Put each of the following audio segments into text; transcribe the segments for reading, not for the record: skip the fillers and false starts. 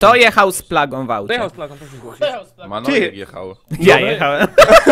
Kto jechał z plagą w aucie? Dojechał z plagą, proszę zgłosić. Manojek jechał. Ja jechałem.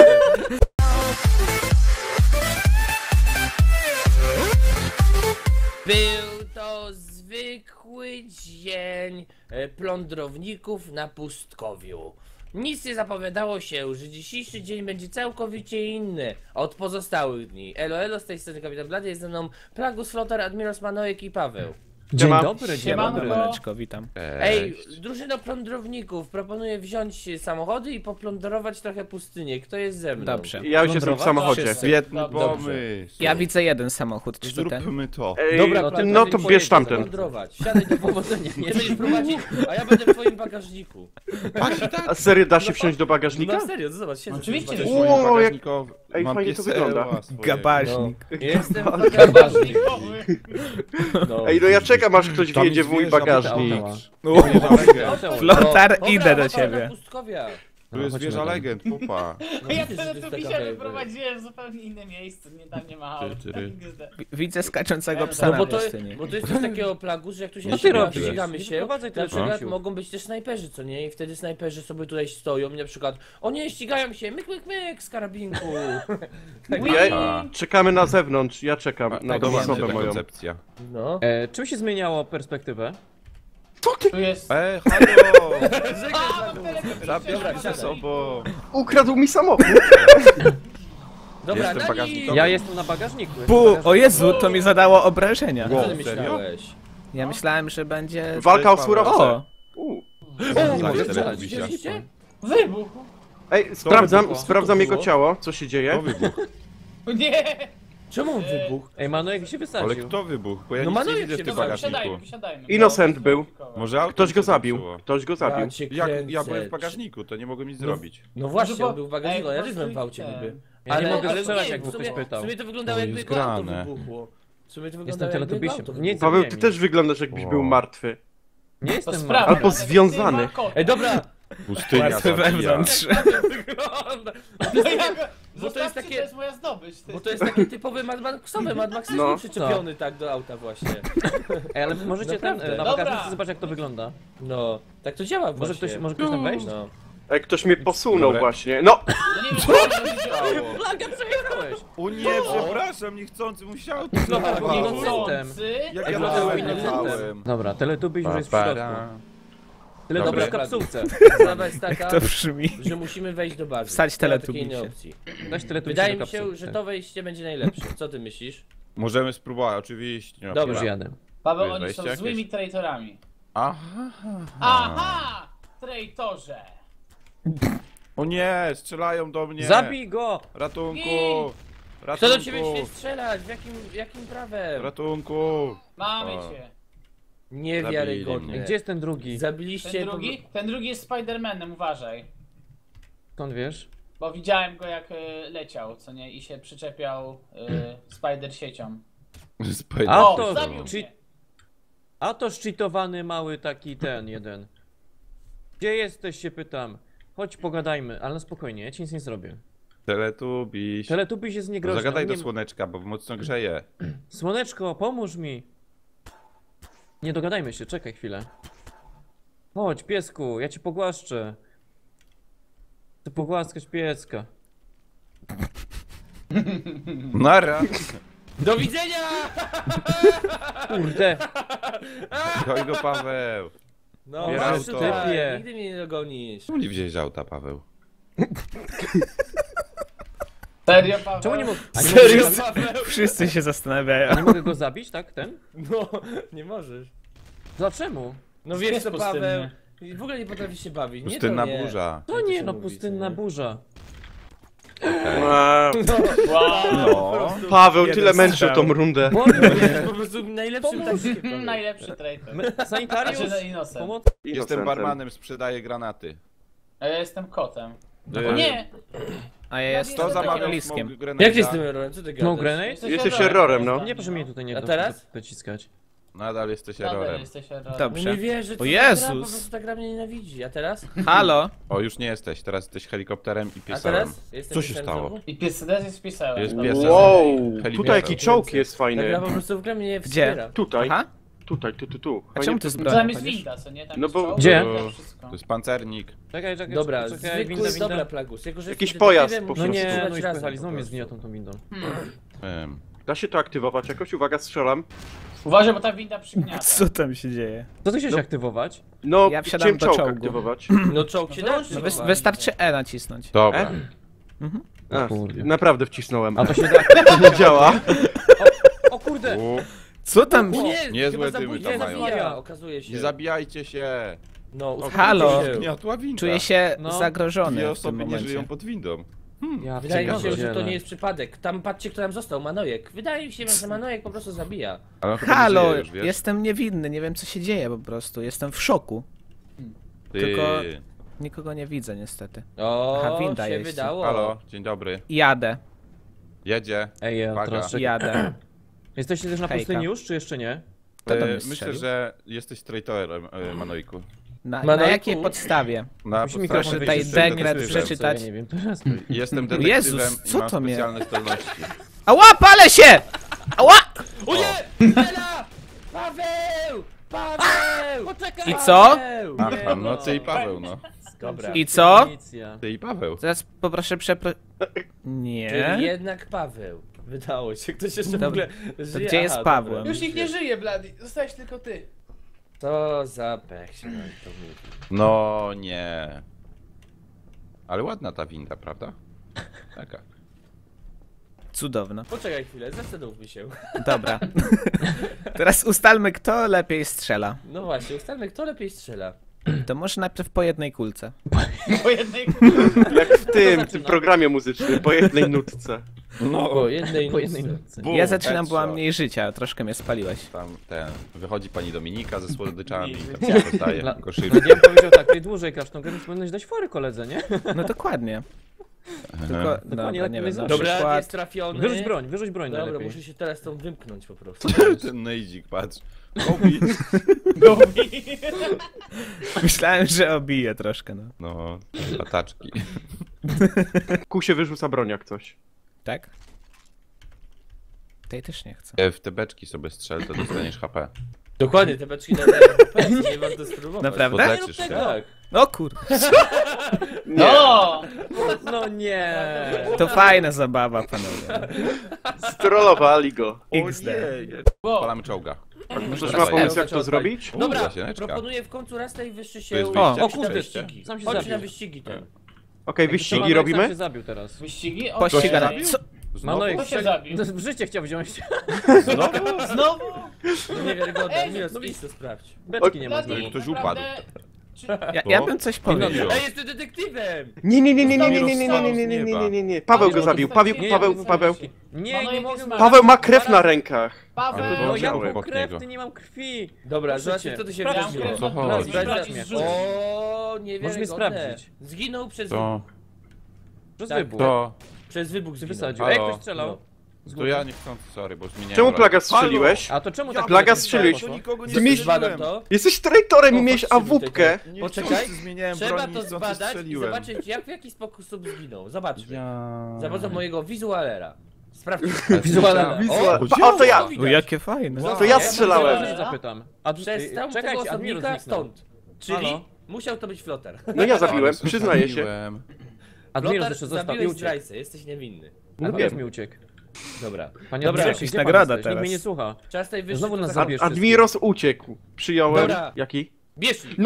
Był to zwykły dzień plądrowników na pustkowiu. Nic nie zapowiadało się, że dzisiejszy dzień będzie całkowicie inny od pozostałych dni. Elo, elo, z tej strony Kapitan Blady, jest ze mną Plagus, Flotar, Admiros, Manojek i Paweł. Dzień dobry, dzień Siemano, dobry. Maneczko, witam. Ej, drużyno plądrowników, proponuję wziąć samochody i poplądrować trochę pustynię. Kto jest ze mną? Dobrze. Ja już jestem w samochodzie. Świetny Dobrze. pomysł. Ja widzę jeden samochód, czy to ten? Zróbmy to. Ej, Dobra, no to bierz tamten. Plądrować. Siadaj do powodzenia, nie będziesz prowadzić, a ja będę w twoim bagażniku. A serio, da się wsiąść do bagażnika? No serio, zobacz, siedzę. Oczywiście, w że bagażniku. O, jak- Ej, Mam fajnie to pieseła wygląda. swojego. Gabaźnik. Jestem w bagażniku. No. Ej, no ja czekam aż ktoś Tam wjedzie w jest mój wieża, bagażnik. Flotar, O, idę do dobra, ciebie. pustkowia. Tu jest chodźmy wieża tam. legend, pupa. No, Ja widzisz, że to tyle jest tu taka wisiałem, jakby- wyprowadziłem w zupełnie inne miejsce, tam nie ma aut. Widzę skaczącego psa No na bo to, pustyni. bo to jest coś takiego plagu, że jak tu się No ty robisz. ścigamy Nie się, wyprowadzaj na tyle przykład czasu. mogą być też snajperzy, co nie? I wtedy snajperzy sobie tutaj stoją i na przykład o nie, ścigają się, myk, myk, myk z karabinku. Ja, czekamy na zewnątrz, ja czekam na tą Dobra, osobę ta moją. koncepcja. No. Czym się zmieniało perspektywę? Tu jest... Halo! Dobra, Zabierz ze sobą. Ukradł mi samochód! Dobra, Jestem Dani! bagażnikowy. Ja jestem na bagażniku. O Jezu, to mi zadało obrażenia. Co ty Wow, myślałeś? Ja myślałem, że będzie... Walka o Paweł. surowce. O! Nie mogę strzelać. Widzieliście? Wybuch! Ej, wybuchło? sprawdzam Co to jego było? ciało, co się Kto dzieje. wybuchł? Nie! Czemu on wybuchł? Ej, Manojek się Ale wysadził. kto wybuchł? Bo ja No nic nie Manojek widzę w się tym wysadził. bagażniku. Wysiadajmy. Innocent był. Może auto Ktoś mi go się zabił, zepsuło. ktoś go zabił. Ja cię Ja kręcę. byłem w bagażniku, to nie mogłem nic zrobić. No właśnie, Może on był w bagażniku, Ej, ja po też byłem w prostu aucie ten. niby. Ja nie mogę strzelać, nie, jakby w sumie- ktoś pytał. W sumie to wyglądało To jakby jest jego auto grane. wybuchło. W sumie to Jestem wyglądało jakby jego teletubbiesiem. auto Nie, wybuchło. Paweł, ty też wyglądasz jakbyś był martwy. Nie To jestem sprawdź. Albo związany. Ej, dobra! Pustynia Martwy zabija. wewnątrz. Wygląda! Bo to jest takie- To jest moja zdobycz. Bo to jest taki typowy Mad Maxowy, Mad Max jest No. przyczepiony tak do auta właśnie. Ej, ale możecie ten Naprawdę. na Dobra. bagażniku zobaczyć jak to wygląda. No, tak to działa Może właśnie. ktoś tam wejść? No. Ej, ktoś mnie posunął Dobra. właśnie. No! No nie wiem, co się działo. Plaga, przejechałeś! O nie, przepraszam, niechcący musiał to No, zachować. innocentem. Jak Ej, ja byłem byłem innocentem. jechałem. Dobra, Teletubbies już jest w środku. Teletubbies w Dobra. kapsułce. Sprawa jest taka, To brzmi. że musimy wejść do bazy. Wsadź Nie ma takiej innej Teletubbisie. opcji. Weź Teletubbies Wydaje do mi się, kapsułki. że to wejście będzie najlepsze. Co ty myślisz? Możemy spróbować, oczywiście. No, Dobra. Już jadę. Paweł, Jest oni wejście są jakieś? złymi traitorami. Aha. Aha! Traitorze! O nie, strzelają do mnie. Zabij go! Ratunku. Gin. Kto do ciebie śmie strzelać? Jakim prawem? Ratunku. Mamy O. cię. Niewiarygodne. Gdzie jest ten drugi? Zabiliście... Ten drugi? Ten drugi jest Spidermanem, uważaj. Skąd wiesz? Bo widziałem go jak leciał, co nie? I się przyczepiał Spider siecią. A O, to- zabił czy- mnie. A to szczytowany mały taki ten jeden. Gdzie jesteś, się pytam. Chodź pogadajmy, ale na spokojnie, ja ci nic nie zrobię. Teletubiś. Teletubbies jest niegroźny. Zagadaj on do nie- słoneczka, bo mocno grzeje. Słoneczko, pomóż mi! Nie dogadajmy się, czekaj chwilę. Chodź, piesku, ja cię pogłaszczę. Chcę pogłaskać pieska. Nara. Do widzenia! Kurde! Goj go, Paweł. No, Bier masz auto. tutaj, Typie. nigdy mnie nie dogonisz. Czemu nie wziąłeś auta, Paweł? Serio, Paweł? Czemu nie mogę... Serio? Paweł? Wszyscy się A zastanawiają. nie mogę go zabić, tak? Ten? No, nie możesz. Dlaczego? No Jest wiesz co, pustynny. Paweł, w ogóle nie potrafisz się bawić. Nie, Pustynna to nie. burza. To Co nie, się no mówi, pustynna co nie? burza. Eee, Wow! Paweł, Jeden tyle męczył strzał. tą rundę. Jest po prostu najlepszym taktykiem. Najlepszy traitor. Sanitariusz? Znaczy, Innocent. Pomoc? Jestem Innocentem. barmanem, sprzedaję granaty. A ja jestem kotem. E, Nie! A ja jestem Kto zamawiał bliskiem. smoke grenada? Jak jest z tym errorem? Co ty gadasz? No grenade? Jesteś errorem, no. Nie, proszę mnie tutaj nie A teraz? dociskać. Nadal jesteś Nadal errorem. jesteś errorem. Dobrze. No nie wierzę, co O ta gra, Jezus. po prostu ta gra mnie nienawidzi. A teraz? Halo? O, już nie jesteś, teraz jesteś helikopterem i A pieselem. teraz? Jestem Co się pisem stało? znowu? I pies też jest pisałem. Jest piesem. Wow, Helikopter. tutaj jaki czołg jest Ta gra fajny. po prostu w grze mnie nie Gdzie? wspiera. Tutaj. Aha. Tutaj, tu. A czemu ty z Co bronią tam jest chodzisz? winda, co nie? Tam No jest bo- czołg, Gdzie? tam wszystko. To jest pancernik. Czekaj, Dobra, czekaj, zwykły, winda. dobra Plagus. Jako, że Jakiś jesteś pojazd detektywem, po No musisz prostu. nie, strzelać no już razem pojechali, po znowu mnie prostu. zgniotą tą windą. Da się to aktywować jakoś? Uwaga, strzelam. Uważaj, bo ta winda przygniata. Co tam się dzieje? Co ty chciałeś aktywować? No, Ja wsiadam chciałem do czołg czołgu. aktywować. No czołg się da No aktywować. wystarczy E nacisnąć. Dobra. A, kurde. naprawdę wcisnąłem. A to się da... to nie działa. O kurde! U, Co tam? Nie, Niezłe chyba dymy zabójca tam mają. zabija, okazuje się. nie zabijajcie się. No, Halo. uspokójcie się. Gniotła winda. Czuję się No. zagrożony Dwie w tym osoby nie momencie. żyją pod windą. Ja Wydaje mi się, że to pierdzielę. nie jest przypadek. Tam patrzcie, kto tam został, Manojek. Wydaje mi się, że Manojek po prostu zabija. Ale on chyba nie Halo, żyje już, wiesz? jestem niewinny, nie wiem co się dzieje po prostu. Jestem w szoku. Ty. tylko- Nikogo nie widzę niestety. O, Aha, winda się jeździ. wydało. Halo, dzień dobry. Jadę, Jedzie. Ej, ja Uwaga. teraz czekaj. jadę. Jesteście też na Hejka. pustyni już, czy jeszcze nie? Kto tam mnie Myślę, strzelił? że jesteś traitorem, Manojku. Na Manojku? jakiej podstawie? Na Musi podstawie- mikrofon Proszę wyjść. tutaj Jestem dekret detektywem. przeczytać. Ja nie wiem, teraz. Jestem detektywem Jezus, i co mam to mnie- specjalne zdolności. Ała, palę się! Ała! O nie! Stella! Paweł! Paweł! Poczekaj! I co? Paweł! Aha, no ty i Paweł, no. Dobra. I co? Policja. Ty i Paweł. Teraz poproszę Nie? Czyli jednak Paweł. Wydało się, ktoś jeszcze w ogóle żyje. gdzie jest Aha, Pawłem? dobra. Już nikt nie żyje, Blady. Zostałeś tylko ty. To za pech się nam to mówi. No nie. Ale ładna ta winda, prawda? Taka. Cudowno. Poczekaj chwilę, zastanówmy się. Dobra. Teraz ustalmy, kto lepiej strzela. No właśnie, ustalmy, kto lepiej strzela. To może najpierw po jednej kulce. Po jednej Jak w tym zaczyna? programie muzycznym, po jednej nutce. No, Po jednej Po jednej nutce. nocy. bum, Ja zaczynam, headshot. była mniej życia, troszkę mnie spaliłeś. Tam wychodzi pani Dominika ze słodyczami i Nie, tam się dostaje Dla- gorzyczkę. Ja powiedział tak, ty dłużej grasz tą grę, więc powinieneś dać fory koledze, nie? No dokładnie. Tylko, dobra, jak nie my wiem, zawsze. na Dobra, przykład... jest trafiony. Wyrzuć broń Dobra, najlepiej. muszę się teraz tą wymknąć po prostu. Ten nejdzik, patrz. Obi. Myślałem, że obiję troszkę, no. No, lataczki. Ku się wyrzuca broń jak coś. Tak? Tej też nie chcę. W te beczki sobie strzel, to dostaniesz HP. Dokładnie, te beczki nadają HP, nie warto spróbować. Naprawdę? Podleczysz się. Tak. No kur... No! No nie. To fajna zabawa, panowie. Strollowali go. XD. Wow. Palamy czołga. Ktoś Dobra, ma pomysł ja- jak to zrobić? Dobra, Zasieneczka. proponuję w końcu raz najwyższy To się... jest O, wyjście, o czy kurde, wejście? sam się Chodź na zabił. wyścigi ten. Okej, Manojek wyścigi sam robimy? się zabił teraz. Wyścigi? O, Pościgane. zabił? Co? Manojek Kto się zabił? w życie chciał wziąć. Znowu? No niewiarygodne, Ej, Miros, no idź to sprawdź. Beczki nie ma Blady, znowu. Ktoś naprawdę- Ja bym coś powiedział. Ej, jestem detektywem! Nie. Paweł go zabił. Paweł. Nie, nie mogę. Paweł ma krew na rękach. Paweł, Ale No Boże, jaką obok krew, niego. ty nie mam krwi. Dobra, Proszę zobaczcie cię. co tu się Sprawdź wydarzyło. mnie. Co chodzi? Sprawdź mnie. O, niewiarygodne. sprawdzić. Zginął przez To, Przez Tak. wybuch. to, Przez wybuch Ty zginął. wysadził. Halo. Ej, ktoś strzelał. to ja nie chcę, sorry, bo zmieniałem Czemu broń. plaga strzeliłeś? A to czemu tak... Plaga strzeliłeś. To nikogo nie Ty miałeś- Zbadam to. Jesteś traitorem i O, miałeś faktycznie AWP-kę. Nie Poczekaj, chcący zmieniałem Trzeba broń, to niechcący zbadać i strzeliłem. zobaczyć w jaki sposób zginął. Zobaczmy. Ja... Za pomocą mojego wizualera. Sprawdźmy. Wizualera. O, to ja. O, jakie fajne. To ja strzelałem. Ja zapytam. A Przestał tego czekajcie, Admiros osobnika zniknął. stąd. Czyli Halo? musiał to być flotar. No ja zabiłem, przyznaję się. Admiros Flotar jeszcze został i zabiłeś uciekł. zdrajcę, jesteś niewinny. No Admiros wiem. mi uciekł. Dobra. Panie Dobra, Admirosie, jakaś gdzie pan nagroda jesteś? Nikt mnie nie teraz. słucha. Czas najwyższy. Znowu to nas zakończyć. zabierz. Admiros uciekł. Przyjąłem. Dobra. Jaki? Bierz ich. No,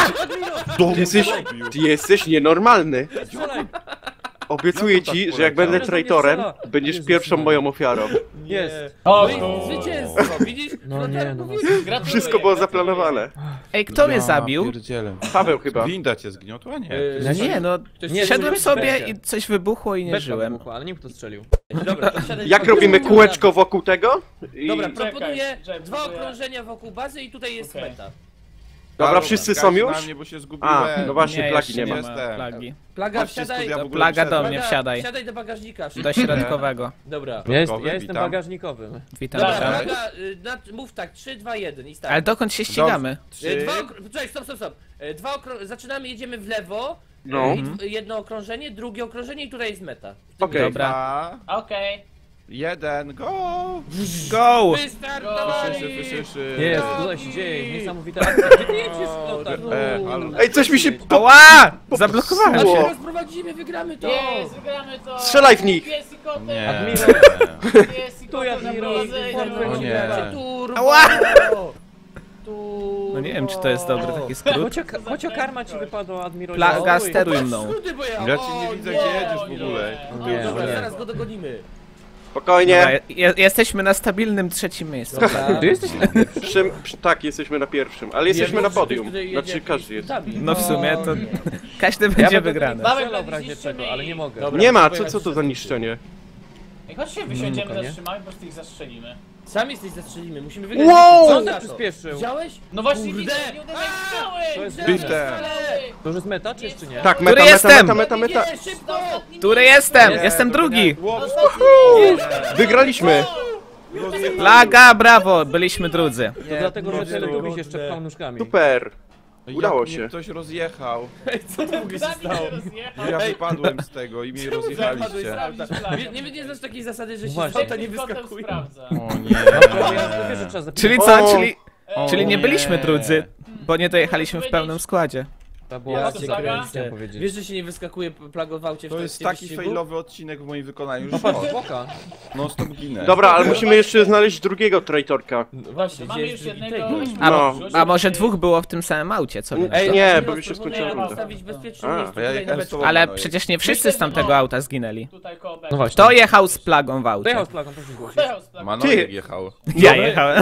ty jesteś nienormalny. Strzelaj. Obiecuję ci, że jak będę traitorem, będziesz pierwszą moją ofiarą. Jest. O, No i zwycięstwo, widzisz? No Flotar nie, no mówił. gratuluję, Wszystko było gratuluję. zaplanowane. Ej, kto mnie zabił? Pierdzielę. Paweł chyba. Winda cię zgniotła? Nie. No nie, no Nie, szedłem beczka. sobie i coś wybuchło i nie Beczka żyłem. wybuchła, ale nie wiem kto strzelił. Dobra, to siadaj. Jak robimy kółeczko wokół tego? I... Dobra, Czekaj, proponuję że dwa próbuję. okrążenia wokół bazy i tutaj jest Okej. meta. Dobra, Halo, wszyscy są zgadź już? na mnie, bo się zgubiłem. A, no właśnie, Nie, plagi jeszcze nie ma. Jestem. plagi. Plaga, Chodźcie, wsiadaj. studia w ogóle Plaga wyszedłem. do mnie, wsiadaj. Wsiadaj do bagażnika. Do środkowego. Dobra. Ja jestem witam. bagażnikowym. Witam, Dobra, witam. Cześć. Plaga, mów tak, 3, 2, 1 i start. Ale dokąd się ścigamy? Cześć, stop. Zaczynamy, jedziemy w lewo. No. Jedno okrążenie, drugie okrążenie i tutaj jest meta. Okej. Dobra. Dwa, Okej. Jeden, go! Go! Wystartowali! Szyszy. Jest, tutaj się dzieje, niesamowita akcja. Gdzie ty jedziesz, Flotar? Halo. Ej, coś mi się... Ała! Zablokowałem A Było. się. teraz prowadzimy, wygramy to! Jest, wygramy to! Strzelaj w nich. Pies i kotek! Nie. Admiral. Pies i Tu kotek jak na Admiral. prowadzeniu! O nie. Turbo! Ała! Turbo! No nie wiem, czy to jest dobry taki skrót. Kociokarma ci wypadła, Admiral. Plaga, Stój. steruj mną. Skróty, bo Ja ci nie widzę, gdzie jedziesz w ogóle. Nie, Dobra, nie. zaraz go dogonimy. Spokojnie. Dobra, jesteśmy na stabilnym trzecim miejscu. Ty jesteś na Tak, jesteśmy na pierwszym, ale jesteśmy na podium. Znaczy każdy jest. No w sumie to każdy będzie wygrany. Strzelał w razie czego, ale nie mogę. Dobra. Nie ma, co to za niszczenie? Ej, chodźcie, wysiądziemy, nie? zatrzymamy, po prostu ich zastrzelimy. Sami jesteś zastrzelimy, musimy wygrać. Wow! Co za tak to? przyspieszył? Widziałeś? No właśnie, Kurde. widzę, nie uderzaj w To strzały! jest Bite. To już jest meta, czy jeszcze nie? Tak, Który meta, meta, jestem? meta, meta, meta. Nie, szybko! Który jestem? Nie, Jestem drugi. Wygraliśmy. Plaga, brawo, byliśmy drudzy. To dlatego, że Teletubbie się jeszcze pchał nóżkami. Super. Jak Udało mnie się. Ktoś rozjechał. Co to się stało? Ja wypadłem z tego i mnie rozjechaliście. Nie znasz takiej zasady, że się Właśnie. z auta nie wyskakuje. Sprawdza. O nie. Ja wiesz, że trzeba zapisać. Czyli co? O. Czyli nie nie. byliśmy drudzy, bo nie dojechaliśmy w pełnym składzie. To było Ja bardzo cię dobre, kręcę. chciałem powiedzieć. Wiesz, że się nie wyskakuje plagowałcie w To jest trakcie taki wyścigu? failowy odcinek w moim wykonaniu. No Już patrz, no, boka. no stop ginę. Dobra, ale musimy jeszcze znaleźć drugiego traitorka. Właśnie, Mamy gdzie już jest drugi jednego. tego? No. A może dwóch było w tym samym aucie, co wy na to? Ej, nie, bo już się skończyła Proponuję runda. postawić bezpieczne A, miejsce to ja tutaj na jechałem z beczce. tobą. Ale No, przecież nie wszyscy z tamtego auta zginęli. Tutaj koło No właśnie. Kto jechał z plagą w aucie? Dojechał z plagą, proszę głosić. Manojek jechał. Ja jechałem.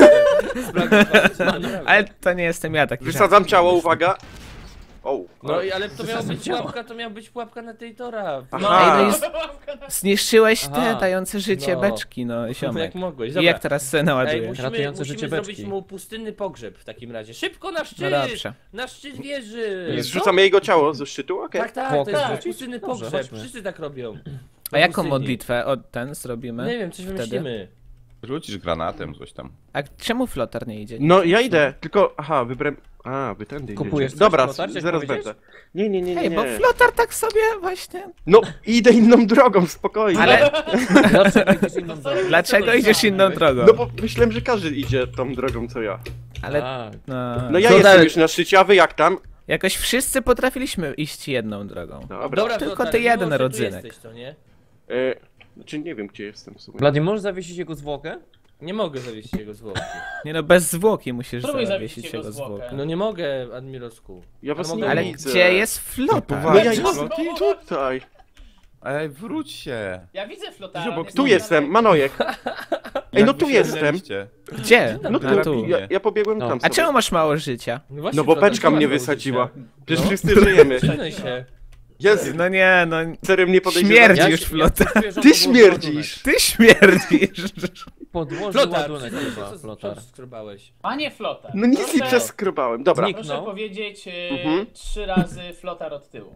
No, Ale to nie jestem ja taki. Wysadzam ciało, uwaga. O. no i ale to miała Wysadzam być ciało. pułapka, to miała być pułapka na traitora. Ej, Aha. no jest... Zniszczyłeś te Aha. dające życie No. beczki, no No ziomek. jak mogłeś, I dobra. jak teraz sobie Ej, naładujesz? Ratujące musimy życie zrobić beczki. mu pustynny pogrzeb w takim razie. Szybko na szczyt! No dobrze. Na szczyt wieży! Zrzucamy jego ciało ze szczytu? Okej. Tak, tak, Po to jest okres pustynny Dobrze, pogrzeb. chodźmy. Wszyscy tak robią. A jaką pustyni. modlitwę od ten zrobimy? Nie wiem, coś wymyślimy. Rzucisz granatem, coś tam. A czemu flotar nie idzie? No ja idę, tylko... Aha, wybrałem... A, wy tędy Kupujesz idziecie. coś, Dobra, Flotar, chciałeś zaraz powiedzieć? będę. Nie. Ej, bo flotar tak sobie właśnie... No, idę inną drogą, spokojnie. Ale Dlaczego idziesz inną drogą? dlaczego idziesz inną drogą? No bo myślałem, że każdy idzie tą drogą, co ja. Ale Tak. No ja Co jestem dalej? już na szczycie, a wy jak tam? jakoś wszyscy potrafiliśmy iść jedną drogą. Dobra. Dobra, Tylko Flotar, ty jeden mimo, że tu rodzynek. Jesteś, to nie? Znaczy nie wiem, gdzie jestem w sumie. Blady, możesz zawiesić jego zwłokę? Nie mogę zawiesić jego zwłoki. Nie no, bez zwłoki musisz Spróbuj zawiesić zawiesić jego jego zwłokę. zwłokę. No nie mogę, Admirosku. Ja was Ale nie mogę- Ale widzę. gdzie jest flotar? No ja Poważnie? jestem tutaj. Ej, wróć się. Ja widzę flotara. Zobacz, nie Tu znam jestem, dalej. Manojek. Ej, no tu jestem. Ściągnęliście. Gdzie? No A tu. Ja pobiegłem No. tam A sobie. czemu masz mało życia? właśnie, No bo Flotar, beczka nie mnie masz wysadziła. życia. Przecież wszyscy żyjemy. Przyznaj się. Jezu, No nie, no serio mnie podejrzewa. śmierdzi już flotar. Ty śmierdzisz. Ty śmierdzisz. Podłoży Flotar, ładunek chyba, co Flotar. skrobałeś? Panie flotar. No nic nie proszę- przeskrobałem. Dobra. Znik- Proszę No. powiedzieć Mhm. 3 razy flotar od tyłu.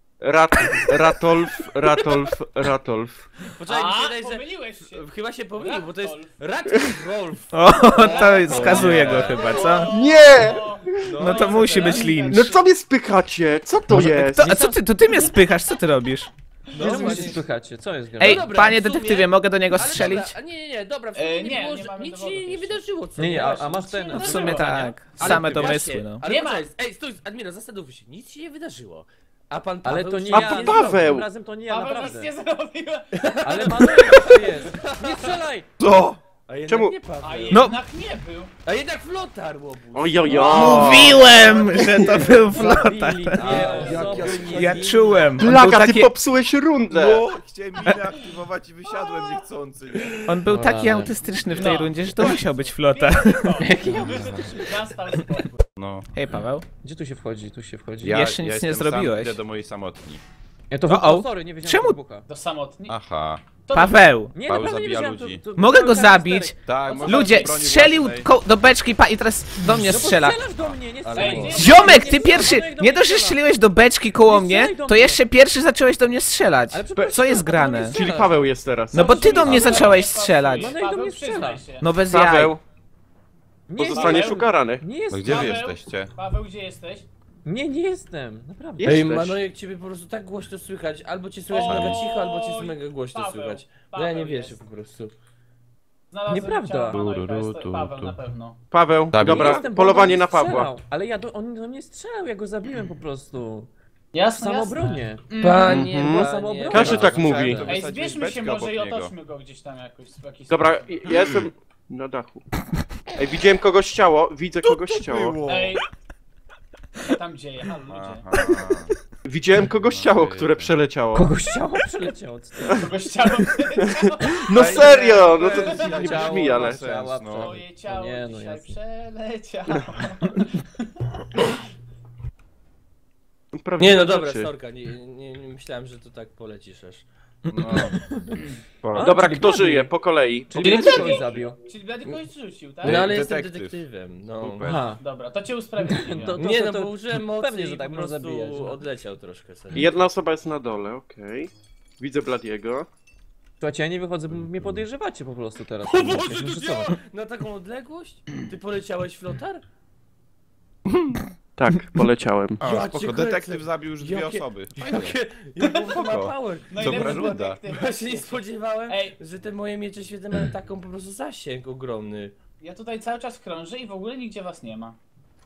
Ratolf. Poczekaj, mi się A, wydaje, że... pomyliłeś się. Chyba się pomylił, bo to jest Radolf. Rolf. O, to skazuje go chyba, co? Nie! No to musi być Lynch. No co mnie spychacie? Co to jest? To, a co ty, to ty mnie spychasz, co ty robisz? No, No wy się właśnie. spychacie, co jest grane? Ej, dobra, panie w sumie- detektywie, mogę do niego Ale strzelić? dobra, a nie, dobra, w sumie nie, nie, było, nie mamy nic dowodów się nie jeszcze. wydarzyło, co? Nie, a masz Nic ten... się nie W sumie tak, Ale same właśnie, domysły, no. Ale Nie ma. poczekaj, ej, stój, Admiro, zastanów się, nic się nie wydarzyło. A pan Ale Paweł to nie się A ja, Paweł! tym razem to nie ja, Paweł nic naprawdę. nie zrobił. Ale Manojek to jest! Nie strzelaj! Co? A jednak Czemu? nie Paweł. A No. jednak nie był. A jednak flotar, łobuz. Ojojo! Mówiłem, że to był flotar. Zabili dwie osoby Ja niewinne. czułem. On był Plaga, ty taki, popsułeś rundę! No, chciałem minę aktywować i wysiadłem niechcący. Nie? on był taki Ale- autystyczny w tej No. rundzie, że to musiał być flotar. Nastał spokój. No. Hej Paweł. Gdzie tu się wchodzi? Tu się wchodzi. Jeszcze nic nie jestem zrobiłeś. Sam, idę do mojej samotni. Ja to O, wybucha, o. sorry, nie wiedziałem, Czemu? że wybucha. Do samotni. Aha. To Paweł. Nie, Paweł naprawdę nie zabija wiedziałem. ludzi. Mogę go zabić. Tak, można Ludzie, z broni strzelił własnej. do beczki i teraz do mnie No bo strzela. strzelasz do mnie, nie Ale- strzelaj. Ej, Ziomek, ty Nie pierwszy, strzelaj do nie mnie, dość, że strzela. strzeliłeś do beczki koło Nie mnie, strzelaj do to mnie. jeszcze pierwszy zacząłeś do mnie strzelać. Ale przepraszam, Co jest do mnie grane? strzela. Czyli Paweł jest teraz. No bo ty do mnie Paweł, zacząłeś Paweł, strzelać. No i do Paweł, mnie przyznaj strzela. się. No bez jaj. Paweł, Nie, pozostaniesz Paweł. ukarany. nie jest No gdzie wy Paweł? jesteście? Paweł, gdzie jesteś? Nie, nie jestem, naprawdę. Jesteś. Ej, Manojek, ciebie po prostu tak głośno słychać. Albo cię słychać Oj, mega cicho, albo cię mega głośno Paweł, słychać. No Paweł ja nie wierzę jest. po prostu. Znalazłem Nieprawda. ciało Manojka, jest to Tu, Paweł tu. na pewno. Paweł, Zabił. dobra, Jestem, bo polowanie on na do mnie Pawła. strzelał, ale on do mnie strzelał, ja go zabiłem po prostu. Jasne, Samobronie. Panie, Mhm. Była panie. samoobrona. Każdy tak mówi. To Ej, wysadziłeś zbierzmy się beczkę może i obok niego. otoczmy go gdzieś tam jakoś w jakiś Dobra, sposób. ja jestem na dachu. Ej, widziałem kogoś ciało, widzę kogoś ciało. Ej, co tam dzieje? Halo ludzie. Aha. Widziałem kogoś ciało, które przeleciało. Kogoś ciało przeleciało. co ty? Kogoś ciało No Ej, serio, no bez to jaj. nie Ciało brzmi, ale... ma sens, no. Moje ciało Nie, no dzisiaj jasne. przeleciało. Nie Prawdziwe no dobra, rzeczy. sorka, nie myślałem, że to tak polecisz aż. No. Dobra, czyli kto Blady. żyje? Po kolei. Czyli Blady. kogoś zabił. Czyli Blady kogoś rzucił, tak? No ale Detektyw. jestem detektywem, no. Super. Aha. Dobra, to cię usprawiedliwię. To- Nie no, to- bo użyłem mocy pewnie, że i tak po można prostu zabijać, no. odleciał troszkę sobie. Jedna osoba jest na dole, okej. Widzę Bladiego. Słuchajcie, ja nie wychodzę, bo mnie podejrzewacie po prostu teraz. O Ja Boże, muszę to stosować. działa! Na taką odległość? Ty poleciałeś flotar? Tak, poleciałem. A, Ja cię spoko, kręcę. detektyw zabił już dwie Jakie- osoby. Jaką to ma Spoko. power? Najlepszy Dobra runda. detektyw. Ja się nie spodziewałem, Ej. że te moje miecze świetne mają taką po prostu zasięg ogromny. Ja tutaj cały czas krążę i w ogóle nigdzie was nie ma.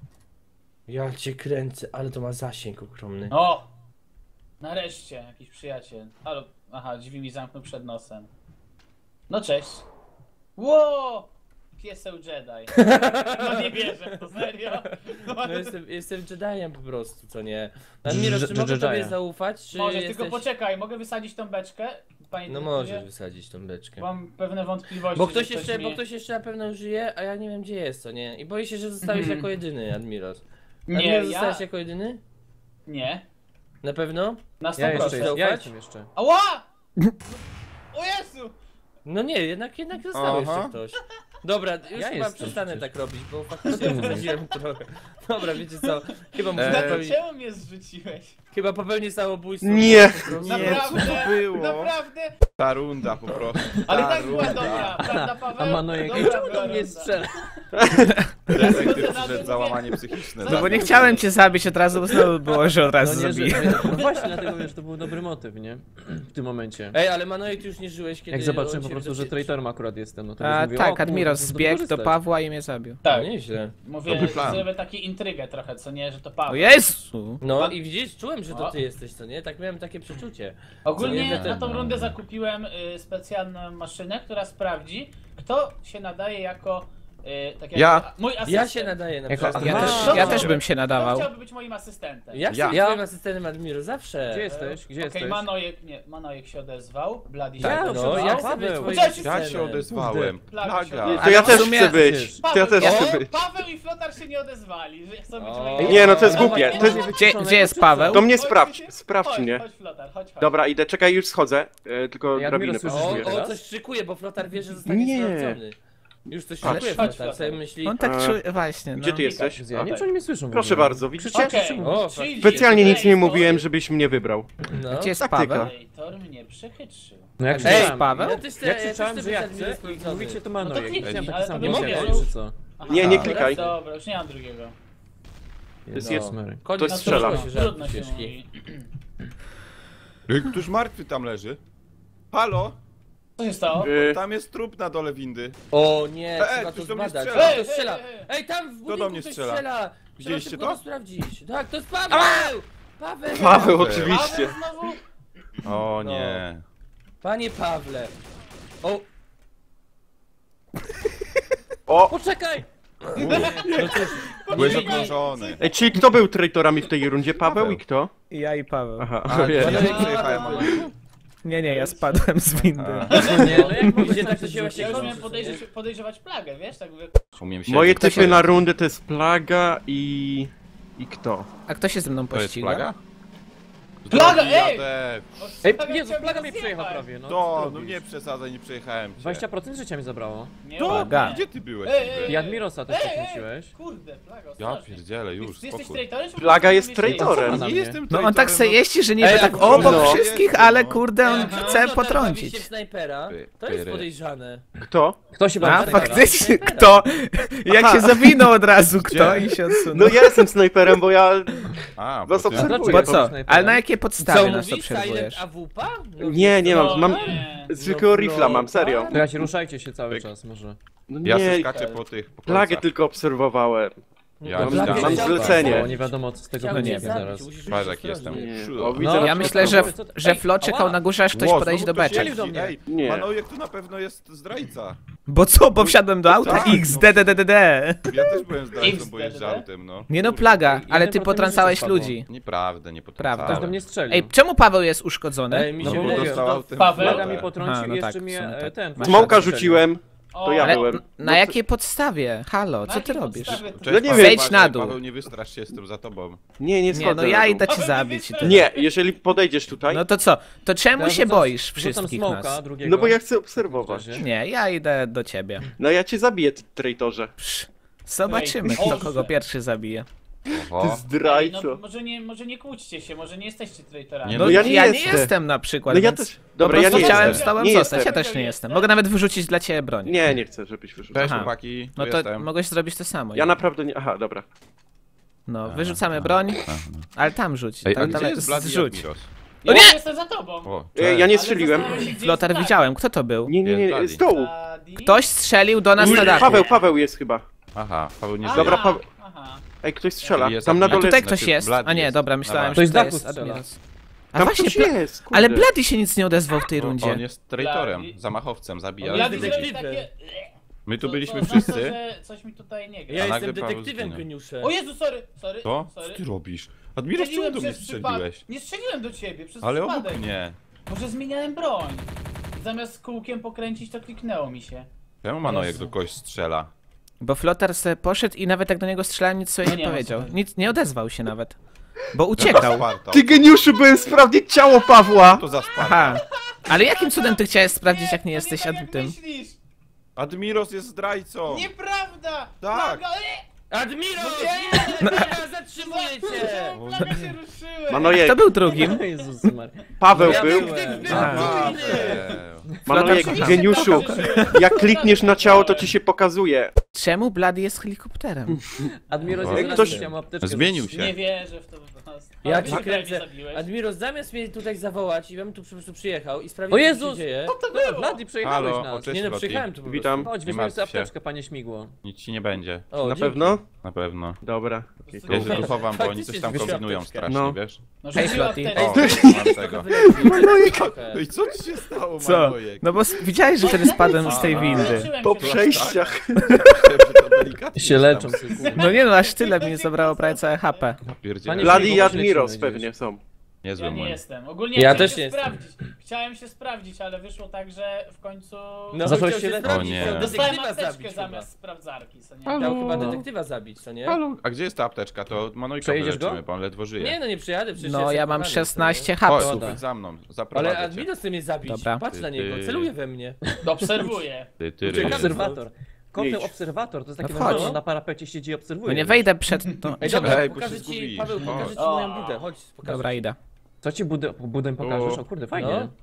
Ja cię kręcę, ale to ma zasięg ogromny. O! Nareszcie, jakiś przyjaciel. Halo. Aha, drzwi mi zamknął przed nosem. No cześć. Ło! Pieseł Jedi. No nie wierzę w to, serio. No jestem Jediem po prostu, co nie? Admiro, czy mogę Jedija. tobie zaufać, czy Może, jesteś... tylko poczekaj, mogę wysadzić tą beczkę? Panie No detektywie? możesz wysadzić tą beczkę. Mam pewne wątpliwości, Bo że ktoś jeszcze na pewno żyje, a ja nie wiem gdzie jest, co nie? I boję się, że zostałeś jako jedyny, Admiros. Nie, Admiros, ja... zostałeś jako jedyny? Nie. Na pewno? Na 100%. Ja jeszcze, ja Zaufać? jestem jeszcze. Ała! O Jezu! No nie, jednak został Aha. jeszcze ktoś. Dobra, już Ja chyba jestem przestanę przecież. tak robić, bo faktycznie wysadziłem trochę. Dobra, wiecie co? Chyba muszę Eee. popełnić... Czemu mnie zrzuciłeś? Chyba popełnię samobójstwo. Nie. Po prostu. Naprawdę, co było? naprawdę. Ta runda po prostu. Ale Ta tak była runda. dobra, prawda Paweł? A Manojek, Dobra czemu była do mnie runda. strzela? Detektyw przyszedł załamanie psychiczne. No bo nie chciałem cię zabić od razu, bo znowu było, że od No razu nie, zabiję. no właśnie, dlatego wiesz, to był dobry motyw, nie? W tym momencie. Ej, ale Manojek, ty już nie żyłeś, kiedy... Jak zobaczyłem on po cię prostu, że wydobył. traitorem akurat jestem, no to A, już mówię, tak, o, Admiros kurde, zbiegł do wykorzystać. Pawła i mnie zabił. Tak, Tak, nieźle. mówię, Dobry plan. zrobię taką intrygę trochę, co nie, że to O Paweł. Jezu! No i widzisz, czułem, że to O. ty jesteś, co nie? Tak miałem takie przeczucie. Ogólnie Co nie? na tą rundę zakupiłem specjalną maszynę, która sprawdzi, kto się nadaje jako tak jak Ja. mój asystent. Ja się nadaję na Jako- przykład. Ja też bym się Kto nadawał. chciałby być moim asystentem? Ja chcę być Ja. twoim asystentem Admiro, zawsze. Gdzie jesteś? Gdzie Okej, jesteś? Manojek się odezwał, Blady się Tak, No, odezwał. ja chcę być Paweł. twoim Cześć, Ja asystentem. się odezwałem. Plaga się Plaga. odezwał. To ja w też sumie- chcę być. To ja też chcę być. Paweł i Flotar się nie odezwali, że chcą być O. moimi... Nie, no to jest Dawaj, głupie. nie, To jest... Gdzie jest Paweł? To mnie Chodź, sprawdź, chodź, sprawdź chodź, mnie. Chodź Flotar, chodź. Dobra, idę, czekaj, już schodzę. Tylko Ja drabinę Admiro słyszę, potrzebuję. że- O, coś szykuje, bo Flotar wie, że zostanie Nie. sprawdzony. Już coś Patrz. szykuje Chodź, Flotar, sobie myśli... On tak A. czuje, właśnie, no. Gdzie ty jesteś? Ja nie wiem, czy oni mnie słyszą. w Proszę ogóle. bardzo, widzicie? Krzyczcie, Okej, krzyczcie. O, czyli Specjalnie nic nie traitor- mówiłem, żebyś mnie wybrał. No. Gdzie jest Taktyka. Paweł? Traitor mnie przechytrzył. No jak Gdzie jest krzyczałem, Paweł? Ja też chcę, ja ja też krzyczałem, chcę że być ja Admiro chcę i sprawdzony. mówicie to No Manojek. to kliknij, Chciałem taki ale sam to nie głos jak mogę. ty, czy co? Aha, Nie, nie dobra, klikaj. Dobra, już nie mam drugiego. jest No, jedno. Mary. Koniec Ktoś na strzela. trudno się Trudno się ciężki. mówi. Któż martwy tam leży? Halo? Co się stało? Tam jest trup na dole windy. O nie, trzeba to ktoś do mnie zbadać. strzela. Kto strzela? Ej, tam w budynku do mnie ktoś strzela? strzela! Trzeba Widzieliście szybko to? sprawdzić. Tak, to jest Paweł! Paweł! Paweł, oczywiście. Paweł znowu? O No. nie. Panie Pawle! O, O! poczekaj! Byłeś okrążony. Ej, czyli kto był traitorami w tej rundzie? Paweł i kto? Ja i Paweł. Aha, A, wiem. Manojek i Przejechałem, Paweł. Manojek. Nie, ja spadłem z windy. Nie, no jak Idzie mówicie, tak, to się właśnie Ja już kończy, miałem podejrzewać plagę, wiesz? Tak mówię, Umiem się. Moje Kto typy się- na rundę to jest Plaga i... I kto? A kto się ze mną To jest pościga? plaga? Plaga, Ja ej! też. Ej, Jezu, plaga mnie przejechał prawie, no. co To, ty no robisz? nie przesadzaj, nie przejechałem cię. 20% życia mi zabrało. Nie To, Plaga. gdzie ty byłeś? Ej, niby? I Admirosa też poświęciłeś. Kurde, plaga, Ja ostrożnie. pierdzielę, już, Ty jesteś spokój. traitorem, czy Plaga po jest prostu myślisz? traitorem. na Nie mnie. jestem No on tak traitorem, se jeździ, że niby Ej, tak a obok no. wszystkich, ale kurde on A chce Flotar bawi się potrącić. w snajpera. Py, To jest pyry. podejrzane. Kto? Kto się A bawi? faktycznie, kto? Jak się zawinął od razu kto i się odsunął. No ja jestem snajperem, bo ja... A, Was bo ty- obserwuję. Bo Dlaczego co? snajperem? Ale na jakiej Co podstawie nas mówisz? Silent obserwujesz? AWP? No, Nie, nie mam, mam Nie. zwykłego No, rifla mam, serio. Czekajcie, ruszajcie się cały Pyk. czas może. No Ja se nie, skaczę po tych po plagę kolcach. tylko obserwowałem. Ja Mam- widziałem. mam zlecenie. Bo nie wiadomo co z tego Chciałbym będzie cię zabić, zaraz. musisz Patrz, być jak jestem. ostrożny. Nie. Szu- O, widzę, No, że Ja myślę, że, co- że Ej, Flo czekał ała. na górze, aż ktoś Ło, podejść znowu do ktoś beczek. jeździ. do mnie. Ej, Nie. Manojek to na pewno jest zdrajca. Bo co? Bo wsiadłem do auta? Tak, XDDDD. Ja też byłem zdrajcą, bo XDDD? jeżdżę autem, no. Nie no, plaga, ale ty 1% potrącałeś życia ludzi. Nieprawda, nie Prawda. potrafałem. Ktoś do mnie strzelił. Ej, czemu Paweł jest uszkodzony? Ej, mi No się bo Bo mówię, dostał autem Paweł? Plaga w mnie głowę. potrącił A, no i tak, jeszcze w mnie sumie tak. ten... Masz Smoka rację. rzuciłem, O, to ja Ale byłem. na jakiej podstawie? Halo, co ty jakiej robisz? podstawie to- Cześć, No nie Paweł, wiem. Zejdź uważaj, na dół. Paweł, nie wystrasz się, jestem za tobą. Nie, nie schodzę. Nie, no ja na dół. idę cię zabić i tyle. Nie, jeżeli podejdziesz tutaj, No to co? To czemu Ja się rzucam- boisz rzucam wszystkich smoka nas? drugiego. no bo ja chcę obserwować. Nie, ja idę do ciebie. No ja cię zabiję, ty traitorze. Psz, zobaczymy, Ej, kto Boże. kogo pierwszy zabije. Ty Oho. Ej, no, zdrajco. może nie kłóćcie się, może nie jesteście traitorami. Nie, No no ja, ja nie nie jestem. jestem na przykład, No ja więc też. po Dobra, ja prostu nie chciałem jestem. z tobą Nie zostać, jestem. ja też nie jestem. Mogę nawet wyrzucić dla ciebie broń. Nie, nie chcę, żebyś wyrzucił. Cześć Aha. chłopaki, No tu to jestem. mogłeś zrobić to samo. Ja naprawdę nie... Aha, dobra. No, wyrzucamy broń, ale tam rzuć. Ej, a Tam, gdzie jest Bloody zrzuć. Admiros? Ja nie! jestem za tobą. O, Ja cześć. nie strzeliłem. Ale zastanawiam się, gdzie Flotar jest widziałem, kto to był? Nie, nie, Jest nie, Bloody. z dołu. Bloody. Ktoś strzelił do nas na dachu. Paweł jest chyba. Aha, Paweł nie Aha, żyje. Dobra, Paweł. Aha. Ej, ktoś strzela. Jest Tam na A Admiros. dole... tutaj ktoś Znaczy, jest. Bloody A nie, jest. dobra, myślałem, Dobra. że Ktoś to z dachu jest strzela. Admiros. A Tam właśnie, ktoś jest, kurde. ale Bloody się nic nie odezwał w tej On rundzie. jest traitorem, Bloody. zamachowcem, zabija. Bloody ludzi. detektyw. Takie... My tu To byliśmy oznacza, wszyscy. że coś mi tutaj nie gra. Ja A jestem nagle Paweł detektywem, zginął. geniusze. O Jezu, sorry. To? Co Sorry. ty robisz? Admiros, czemu do mnie przez strzeliłeś? Nie strzeliłem do ciebie, przez Ale przypadek. obok mnie. Może zmieniałem broń. I zamiast kółkiem pokręcić, to kliknęło mi się. Czemu Manojek Jezu. do kogoś strzela? Bo Flotar se poszedł i nawet jak do niego strzelałem, nic sobie No nie nie ma powiedział. co. Nic nie odezwał się nawet. Bo uciekał. Spartał. Ty geniuszu, byłem sprawdzić ciało Pawła! To za Spartał. Aha. Ale jakim cudem ty chciałeś sprawdzić, jak nie jesteś to nie tak, jak tym? myślisz. Admiros jest zdrajcą. Nieprawda! Tak. Plaga, Admiros! No Nie, zatrzymuję cię! Plaga się ruszyłem! Manojek, Kto był drugim? Jezus Maria. Paweł Ja był. byłem. Manojek, Flotar- geniuszu. Jak klikniesz na ciało, to ci się pokazuje. Czemu Bloody jest helikopterem? Admiros Jak jest ktoś- ktoś... apteczkę. Zmienił się. Nie wierzę w to po prostu. Ja Ale cię ty prawie kręcę. zabiłeś. Admiros, zamiast mnie tutaj zawołać i bym tu po prostu przyjechał i sprawdzić, O co się Jezus! dzieje. było? Bloody, przejechałeś Halo, nas. o, cześć, Nie no, Flotti. przyjechałem tu po prostu. Witam. Chodź, Nie weźmiemy sobie martw się. apteczkę, panie śmigło. Nic ci nie będzie. O, Na dzięki. pewno? Na pewno. Dobra. Ja się tu chowam, bo oni coś Faktycznie tam zgubiłem kombinują apteczkę. strasznie, No. wiesz? No Hej, rzuciła Flotti. apteczkę. O, mam tego. No i co ci się stało, Co? Manojek? No bo widziałeś, że wtedy spadłem z tej A. windy. Leczyłem Po się przejściach. Się leczą. No nie no, aż tyle mi zabrało prawie całe HP. Panie Bloody i śmigło, Admiros lecimy pewnie są. Ja Niezły nie mój. jestem. Ogólnie Ja chciałem też się nie jestem. sprawdzić. Chciałem się sprawdzić, ale wyszło tak, że w końcu No, Zacząłeś chciał się się leczyć. sprawdzić, O nie. chciał dostałem detektywa apteczkę zabić zamiast sprawdzarki, co nie? chyba. Chciał chyba No. detektywa zabić, co nie? Halo, a gdzie jest ta apteczka? To Manojka Przejedziesz wyleczymy, go? bo on ledwo żyje. Nie no, nie przyjadę, przecież No jestem ja mam kochany, 16 Chodź, hapsów. Dobra. chodź za mną, Ale zaprowadzę cię. Admiros chce mnie zabić. Dobra. Patrz na niego, Ty. celuje we mnie. Obserwuję. Ty, Uciekamy. Obserwator. Kopnął Idź. obserwator, to jest takie No wchodź. no, na parapecie siedzi i obserwuje. No nie wejdę przed... No, Ej, czemu? dobra, Ej, bo pokażę się ci, zgubisz. Paweł, Chodź. pokażę ci O. moją budę, chodź, pokażę Dobra, ci. idę. Co ci budem pokażesz? O. O kurde, fajnie. No.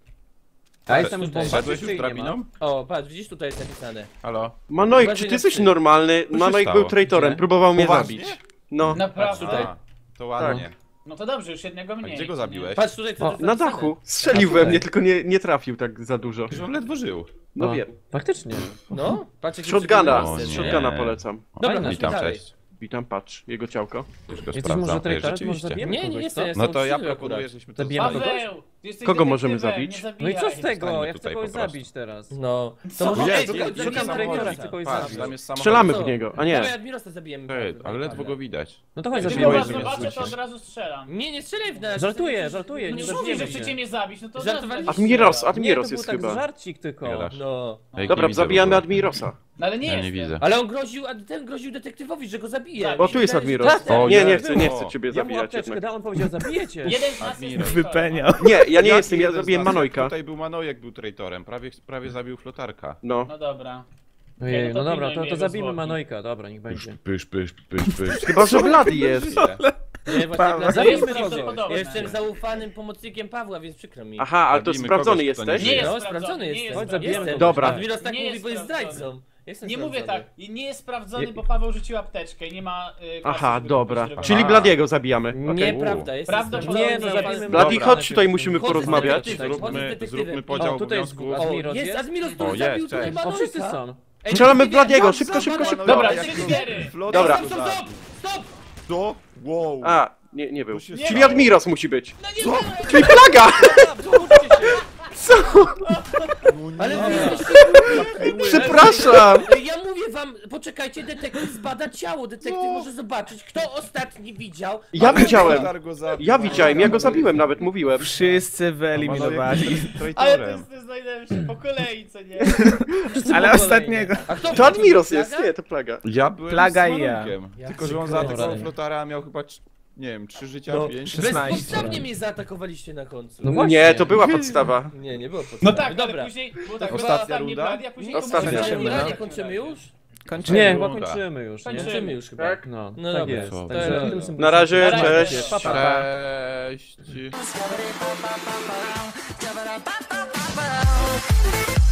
A jestem już tutaj. bombaczy, Szedłeś już czy nie ma? drabiną? O, patrz, widzisz, tutaj jest napisane. Halo? Manojek, Uważaj czy ty na jesteś psy. normalny? się Manojek stało? był traitorem, Gdzie? próbował mnie Poważnie? zabić. No, Naprawdę? tutaj. A, to ładnie. No to dobrze, już jednego A mniej. gdzie go zabiłeś? Patrz tutaj, co O, to jest na napisane. dachu. Strzelił we mnie, tylko nie trafił tak za dużo. Przecież on ledwo żył. No O, wiem. Faktycznie. No, patrz jaki Shotguna. O nie. Shotguna polecam. Dobra, Fajne. Witam, dalej. cześć. Witam, patrz, jego ciałko. Już go Jesteś sprawdzam. może Ej, traitorem, może rzeczywiście. zabijemy Nie, nie kogoś, jestem, co? jestem No to ja uczciwy proponuję, akurat. żeśmy to Zabijemy zostawili. Paweł! Ty jesteś Kogo możemy detektywem, zabić? nie No i co z zabijaj. tego? Zostańmy Ja chcę tutaj kogoś po prostu. zabić teraz. No. Co? To może... Ej, Ej, to szukam jest Szukam samochodzik. traitora, chcę kogoś Patrz, zabić. tam jest samochód. Strzelamy Co? w niego, a nie. Dawaj, Admirosa zabijemy. Ej, ale ledwo go widać. No to chodź, Jak zabijmy tylko was Admirosa. zobaczę, to od razu strzelam. Nie strzelaj w nas. Żartuję, żartuję, No nie nie mówię, że zabijemy chcecie się. mnie zabić, no to od Żartowaliście. razu Admiros, Nie, to Admiros był jest tak chyba. żarcik tylko. Gadasz. No. Ej, Dobra, widzę zabijamy go. Admirosa. No ale nie Ja nie jestem. widzę. Ale on groził, ten groził detektywowi, że go zabije. Tak. O, tu jest Admiros. Tak, tak. O, Nie, nie jest. chcę, nie O. chcę ciebie Ja mu zabijać apteczkę jednak. dałem, on powiedział, zabijecie. Jeden z nas jest Admiros. Wypeniał. Nie, ja nie Jak jestem, ja jeden z zabiłem nas? Manojka. Tutaj był Manojek, był traitorem. Prawie zabił flotarka. No. No dobra. Ojej, no to no dobra, pilnuj to jego zabijmy zwłoki. Manojka, dobra, niech będzie. Pysz. Chyba, że Blady jest. Nie, właśnie Paweł. dla- Zabijmy jest kogoś. prawdopodobne. Jestem zaufanym pomocnikiem Pawła, więc przykro mi. Aha, ale to Zabijmy sprawdzony kogoś, kto nie jesteś? Nie jest No, sprawdzony, sprawdzony nie jestem. jest Chodź, sprawdzony. zabijemy Jestem. Dobra. Admiros tak Nie mówi, jest bo jest sprawdzony. zdrajcą. Jestem Nie mówię sprawdzony. tak, nie jest sprawdzony, bo Paweł rzucił apteczkę i nie ma... Aha, żeby dobra. kogoś Czyli A. Bladiego zabijamy. Okej. Nieprawda, jestem Prawdopodobnie Nie, no jest. zabijmy Bladi, Dobra. chodź tutaj, musimy Chodź z porozmawiać. detektywem, chodź z detektywem. Zróbmy podział O, tutaj jest obowiązków. Admiros, Jest jest? Admiros, O, który jest, zabił tutaj cześć. O, wszyscy Manojka. są. Ej, Strzelamy w Manojka, Bladiego, stop, szybko, stop, szybko, szybko. Dobra, Manojka. 3-4. Dobra. Stop, stop, stop, stop! Co? Wow. A, nie był. To się Czyli stało. Admiros musi być. No nie, no, Czyli Plaga! Ale wy jesteście... Przepraszam! Ja mówię wam, poczekajcie, detektyw zbada ciało, detektyw może zobaczyć, kto ostatni widział. Ja widziałem. Flotar go zabił. Ja widziałem, ja go zabiłem nawet, mówiłem. Wszyscy wyeliminowali. ale to Traitorem. jest najlepsze, po kolei, co nie? Ale ostatniego. A kto To Admiros Plaga? jest, nie, to Plaga. Ja byłem Plaga z i ja. Manojkiem. Ja Tylko, że on ciekawe. zaatakował flotara, a miał chyba, nie wiem, 3 życia, No. 5. 16. Bezpodstawnie mnie zaatakowaliście na końcu. No właśnie. Nie, to była podstawa. Nie, nie było podstawy. No tak, dobra. ale później było tak, Ostatnia ostatnia runda? Blady, a później Ostatnia. komuś Kończymy, zabrali. no. Kończymy już? Kończymy. Nie, chyba Runda. kończymy już, nie? Kończymy już chyba. Tak? No, No tak dobra. jest. Co? Także To- tym symbolicznym- Na razie, Na razie. cześć. Pa, pa, pa. Cześć. Ba-ba-da-ba-ba-ba.